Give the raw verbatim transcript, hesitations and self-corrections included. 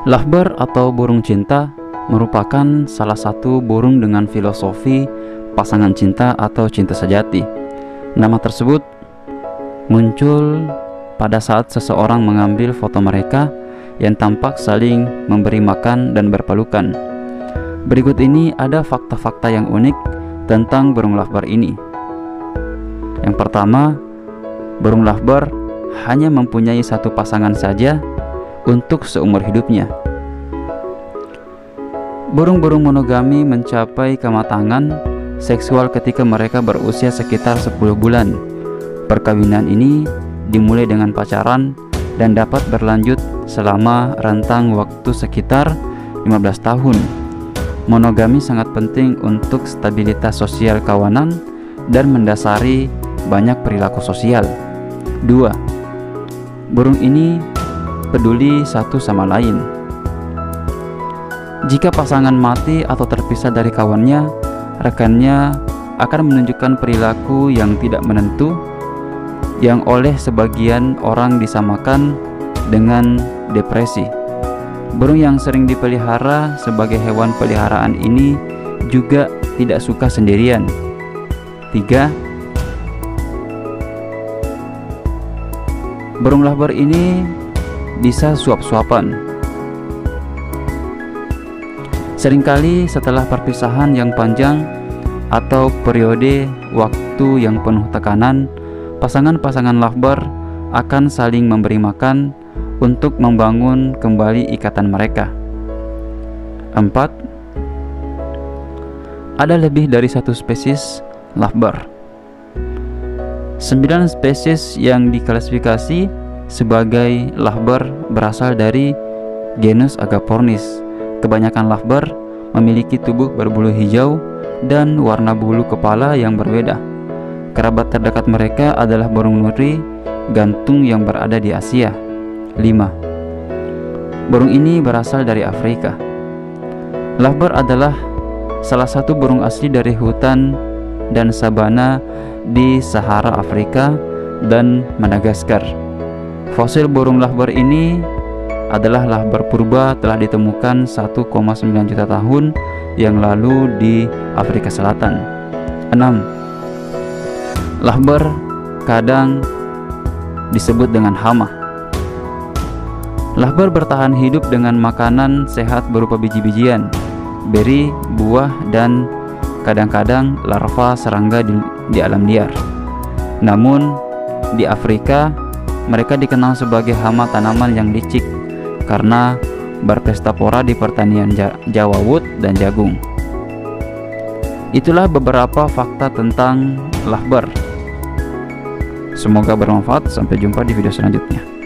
Lovebird atau burung cinta merupakan salah satu burung dengan filosofi pasangan cinta atau cinta sejati. Nama tersebut muncul pada saat seseorang mengambil foto mereka yang tampak saling memberi makan dan berpelukan. Berikut ini ada fakta-fakta yang unik tentang burung lovebird ini. Yang pertama, burung lovebird hanya mempunyai satu pasangan saja untuk seumur hidupnya. Burung-burung monogami mencapai kematangan seksual ketika mereka berusia sekitar sepuluh bulan. Perkawinan ini dimulai dengan pacaran dan dapat berlanjut selama rentang waktu sekitar lima belas tahun. Monogami sangat penting untuk stabilitas sosial kawanan dan mendasari banyak perilaku sosial. Dua, burung ini peduli satu sama lain. Jika pasangan mati atau terpisah dari kawannya, rekannya akan menunjukkan perilaku yang tidak menentu, yang oleh sebagian orang disamakan dengan depresi. Burung yang sering dipelihara sebagai hewan peliharaan ini juga tidak suka sendirian. Tiga, burung lovebird ini bisa suap-suapan. Seringkali setelah perpisahan yang panjang atau periode waktu yang penuh tekanan, pasangan-pasangan lovebird akan saling memberi makan untuk membangun kembali ikatan mereka. Empat, ada lebih dari satu spesies lovebird. Sembilan spesies yang diklasifikasi sebagai lovebird berasal dari genus Agapornis. Kebanyakan lovebird memiliki tubuh berbulu hijau dan warna bulu kepala yang berbeda. Kerabat terdekat mereka adalah burung nuri gantung yang berada di Asia. Lima, burung ini berasal dari Afrika. Lovebird adalah salah satu burung asli dari hutan dan sabana di Sahara Afrika dan Madagaskar. Fosil burung lovebird ini adalah lovebird purba, telah ditemukan satu koma sembilan juta tahun yang lalu di Afrika Selatan. Enam, lovebird kadang disebut dengan hama. Lovebird bertahan hidup dengan makanan sehat berupa biji-bijian, beri, buah, dan kadang-kadang larva serangga di, di alam liar. Namun di Afrika mereka dikenal sebagai hama tanaman yang licik karena berpesta pora di pertanian Jawa wood dan jagung. Itulah beberapa fakta tentang lovebird. Semoga bermanfaat. Sampai jumpa di video selanjutnya.